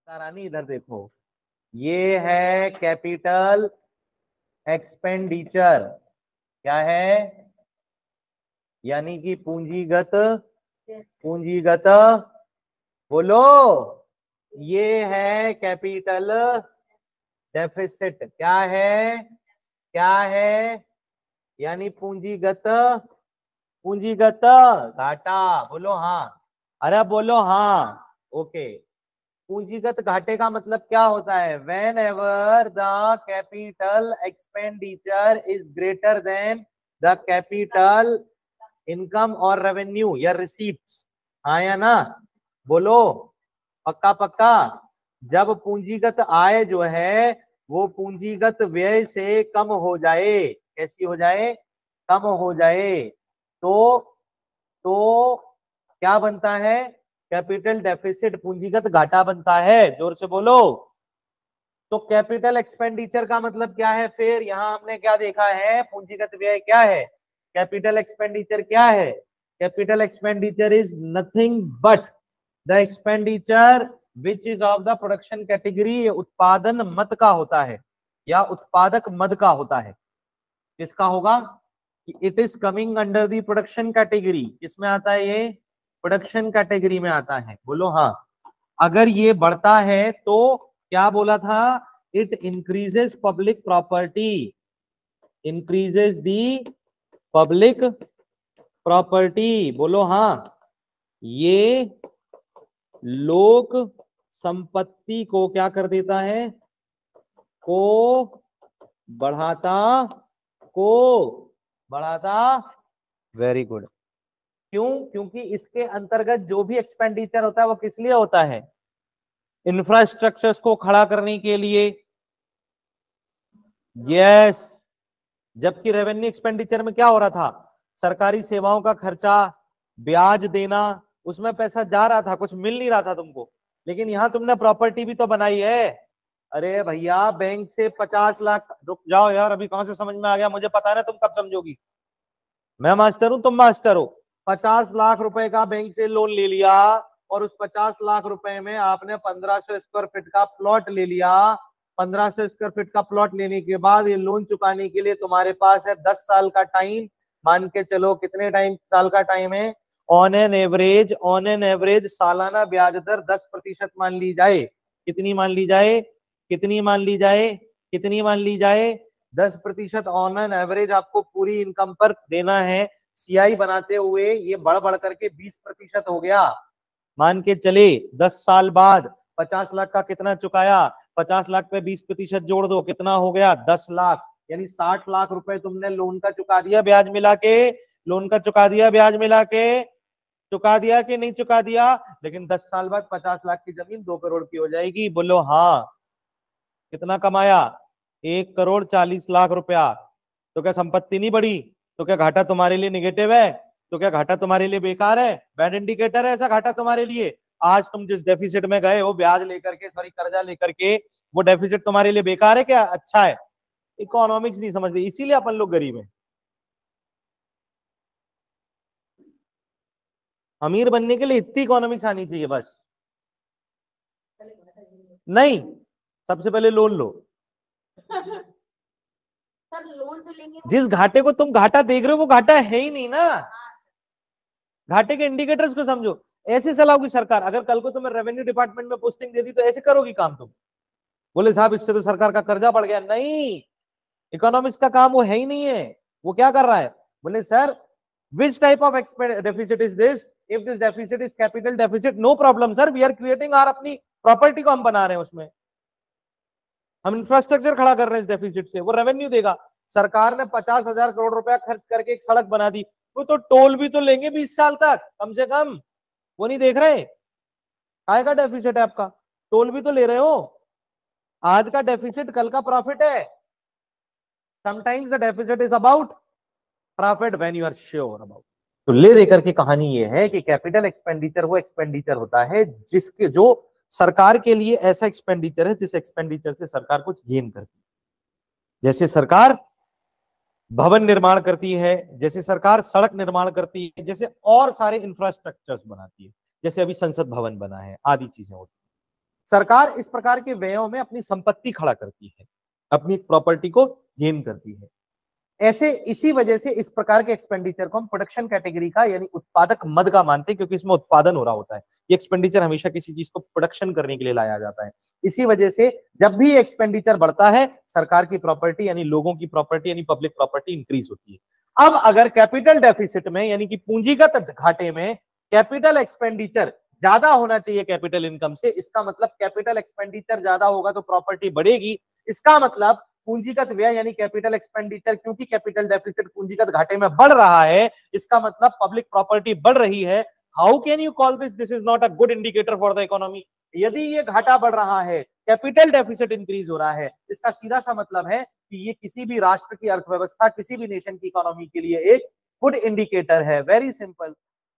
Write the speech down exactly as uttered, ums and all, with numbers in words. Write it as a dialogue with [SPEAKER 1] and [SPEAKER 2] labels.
[SPEAKER 1] रानी इधर देखो, ये है कैपिटल एक्सपेंडिचर। क्या है? यानी कि पूंजीगत, पूंजीगत, बोलो, ये है कैपिटल डेफिसिट। क्या है? क्या है? यानी पूंजीगत, पूंजीगत घाटा। बोलो हाँ, अरे बोलो हाँ। ओके, पूंजीगत घाटे का मतलब क्या होता है? Whenever the capital expenditure is greater than the capital income और रेवेन्यू या रिसीप्ट। हाँ या ना? बोलो, पक्का पक्का। जब पूंजीगत आय जो है वो पूंजीगत व्यय से कम हो जाए, कैसी हो जाए? कम हो जाए, तो तो क्या बनता है? कैपिटल डेफिसिट, पूंजीगत घाटा बनता है। जोर से बोलो। तो कैपिटल एक्सपेंडिचर का मतलब क्या है? फिर यहां हमने क्या देखा है? पूंजीगत व्यय क्या है? कैपिटल एक्सपेंडिचर क्या है? Capital expenditure is nothing but the expenditure which is of the production category. उत्पादन मद का होता है या उत्पादक मद का होता है। किसका होगा? It is coming under the production category. किसमें आता है ये? प्रोडक्शन कैटेगरी में आता है। बोलो हाँ। अगर ये बढ़ता है तो क्या बोला था? It increases public property, increases the public property. बोलो हाँ। ये लोक संपत्ति को क्या कर देता है? को बढ़ाता, को बढ़ाता। Very good. क्यों? क्योंकि इसके अंतर्गत जो भी एक्सपेंडिचर होता है वो किस लिए होता है? इंफ्रास्ट्रक्चर्स को खड़ा करने के लिए। यस। जबकि रेवेन्यू एक्सपेंडिचर में क्या हो रहा था? सरकारी सेवाओं का खर्चा, ब्याज देना, उसमें पैसा जा रहा था, कुछ मिल नहीं रहा था तुमको। लेकिन यहां तुमने प्रॉपर्टी भी तो बनाई है। अरे भैया, बैंक से पचास लाख, रुक जाओ यार, अभी कहां से समझ में आ गया? मुझे पता है ना तुम कब समझोगी। मैं मास्टर हूं, तुम मास्टर हो। पचास लाख रुपए का बैंक से लोन ले लिया और उस पचास लाख रुपए में आपने पंद्रह सौ स्क्वायर फीट का प्लॉट ले लिया। पंद्रह सौ स्क्वायर फीट का प्लॉट लेने के बाद ये लोन चुकाने के लिए तुम्हारे पास है दस साल का टाइम। मान के चलो, कितने टाइम साल का टाइम है? On an average, on an average सालाना ब्याज दर दस प्रतिशत मान ली जाए। कितनी मान ली जाए? कितनी मान ली जाए? कितनी मान ली जाए? दस प्रतिशत ऑन एन एवरेज आपको पूरी इनकम पर देना है। सीआई बनाते हुए ये बढ़ बढ़ करके बीस प्रतिशत हो गया। मान के चले दस साल बाद पचास लाख का कितना चुकाया? पचास लाख पे बीस प्रतिशत जोड़ दो, कितना हो गया? दस लाख। यानी साठ लाख रुपए तुमने लोन का चुका दिया ब्याज मिला के। लोन का चुका दिया ब्याज मिला के। चुका दिया कि नहीं चुका दिया? लेकिन दस साल बाद पचास लाख की जमीन दो करोड़ की हो जाएगी। बोलो हाँ। कितना कमाया? एक करोड़ चालीस लाख रुपया। तो क्या संपत्ति नहीं बढ़ी? तो क्या घाटा तुम्हारे लिए निगेटिव है? तो क्या घाटा तुम्हारे लिए बेकार है? बैड इंडिकेटर है ऐसा घाटा तुम्हारे लिए? आज तुम जिस डेफिसिट में गए हो ब्याज लेकर के, सॉरी कर्जा लेकर के, वो डेफिसिट तुम्हारे लिए बेकार है क्या अच्छा है? इकोनॉमिक्स नहीं समझते, इसीलिए अपन लोग गरीब हैं। अमीर बनने के लिए इतनी इकोनॉमिक्स आनी चाहिए बस। नहीं, सबसे पहले लोन लो।
[SPEAKER 2] सर लोन तो लेंगे,
[SPEAKER 1] जिस घाटे को तुम घाटा देख रहे हो वो घाटा है ही नहीं ना। घाटे के इंडिकेटर्स को समझो। ऐसे चलाओगी सरकार। अगर कल को तुम्हें रेवेन्यू डिपार्टमेंट में पोस्टिंग दे दी तो ऐसे करोगी काम तुम? बोले साहब इससे तो सरकार का कर्जा बढ़ गया। नहीं, इकोनॉमिक्स का काम वो है ही नहीं है। वो क्या कर रहा है? बोले sir which type of deficit is this? If this deficit is capital deficit, no problem sir, we are creating are, अपनी प्रॉपर्टी को हम बना रहे हैं, उसमें हम इंफ्रास्ट्रक्चर खड़ा कर रहे हैं इस डेफिसिट से, वो रेवेन्यू देगा। सरकार ने पचास हजार करोड़ रुपया खर्च करके एक सड़क बना दी, वो तो टोल भी तो लेंगे बीस साल तक कम से कम। वो नहीं देख रहे? काय का डेफिसिट है आपका? टोल भी तो ले रहे हो। आज का डेफिसिट कल का प्रॉफिट है। Sometimes the deficit is about profit when you are sure about. तो ले देकर के कहानी ये है कि कैपिटल एक्सपेंडिचर वो एक्सपेंडिचर होता है जिसके, जो सरकार के लिए ऐसा एक्सपेंडिचर है जिस एक्सपेंडिचर से सरकार कुछ गेन करती है। जैसे सरकार भवन निर्माण करती है, जैसे सरकार सड़क निर्माण करती है, जैसे और सारे इंफ्रास्ट्रक्चर्स बनाती है, जैसे अभी संसद भवन बना है, आदि चीजें होती है। सरकार इस प्रकार के व्ययों में अपनी संपत्ति खड़ा करती है, अपनी प्रॉपर्टी को गेन करती है। ऐसे इसी वजह से इस प्रकार के एक्सपेंडिचर को हम प्रोडक्शन कैटेगरी का यानी उत्पादक मद का मानते हैं, क्योंकि इसमें उत्पादन हो रहा होता है। ये एक्सपेंडिचर हमेशा किसी चीज को प्रोडक्शन करने के लिए लाया जाता है। इसी वजह से जब भी एक्सपेंडिचर बढ़ता है, सरकार की प्रॉपर्टी यानी लोगों की प्रॉपर्टी यानी पब्लिक प्रॉपर्टी इंक्रीज होती है। अब अगर कैपिटल डेफिसिट में यानी कि पूंजीगत घाटे में कैपिटल एक्सपेंडिचर ज्यादा होना चाहिए कैपिटल इनकम से, इसका मतलब कैपिटल एक्सपेंडिचर ज्यादा होगा तो प्रॉपर्टी बढ़ेगी। इसका मतलब पूंजीगत व्यय यानी कैपिटल एक्सपेंडिचर, क्योंकि कैपिटल डेफिसिट पूंजीगत घाटे में बढ़ रहा है, इसका मतलब पब्लिक प्रॉपर्टी बढ़ रही है। How can you call this this is not a good indicator for the economy. यदि ये घाटा बढ़ रहा है, कैपिटल डेफिसिट इंक्रीज हो रहा है, इसका सीधा सा मतलब है कि ये किसी भी राष्ट्र की अर्थव्यवस्था, किसी भी नेशन की इकोनॉमी के लिए एक गुड इंडिकेटर है। Very simple.